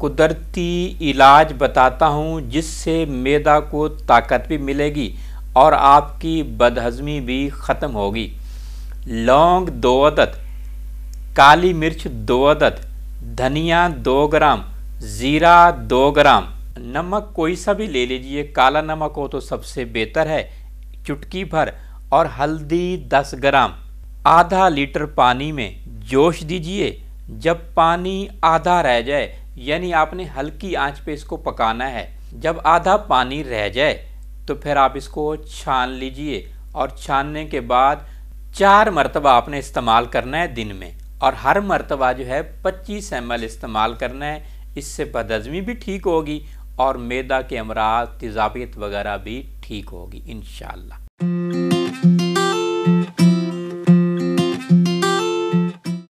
कुदरती इलाज बताता हूँ जिससे मैदा को ताकत भी मिलेगी और आपकी बदहज़मी भी ख़त्म होगी। लौंग 2 अदद, काली मिर्च 2 अदद, धनिया 2 ग्राम, ज़ीरा 2 ग्राम, नमक कोई सा भी ले लीजिए, काला नमक हो तो सबसे बेहतर है, चुटकी भर, और हल्दी 10 ग्राम। आधा लीटर पानी में जोश दीजिए। जब पानी आधा रह जाए, यानी आपने हल्की आंच पे इसको पकाना है। जब आधा पानी रह जाए तो फिर आप इसको छान लीजिए और छानने के बाद 4 मरतबा आपने इस्तेमाल करना है दिन में, और हर मरतबा जो है 25 ml इस्तेमाल करना है। इससे बदहज़मी भी ठीक होगी और मैदा के अमराज, तेज़ाबियत वगैरह भी ठीक होगी इंशाअल्लाह।